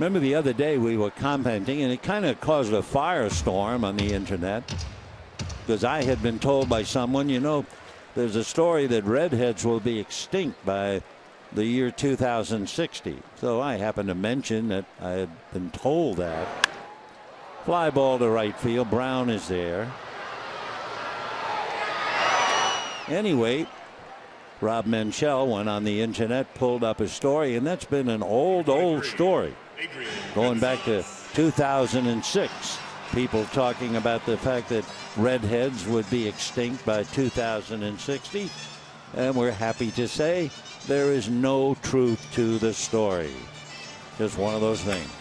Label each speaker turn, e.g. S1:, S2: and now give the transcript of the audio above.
S1: Remember the other day we were commenting, and it kind of caused a firestorm on the internet, because I had been told by someone, there's a story that redheads will be extinct by the year 2060. So I happened to mention that I had been told that. Fly ball to right field. Brown is there. Anyway, Rob Menchel went on the internet, pulled up a story, and that's been an old story. Going back to 2006, people talking about the fact that redheads would be extinct by 2060. And we're happy to say there is no truth to the story. Just one of those things.